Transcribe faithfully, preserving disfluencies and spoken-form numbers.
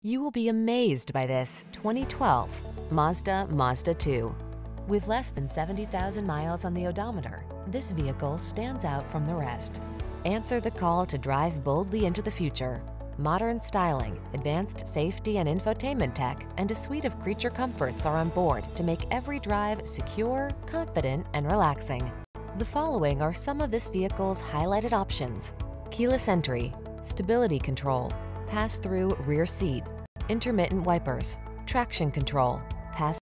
You will be amazed by this twenty twelve Mazda Mazda two. With less than seventy thousand miles on the odometer, this vehicle stands out from the rest. Answer the call to drive boldly into the future. Modern styling, advanced safety and infotainment tech, and a suite of creature comforts are on board to make every drive secure, confident, and relaxing. The following are some of this vehicle's highlighted options: keyless entry, stability control, pass-through rear seat, intermittent wipers, traction control, pass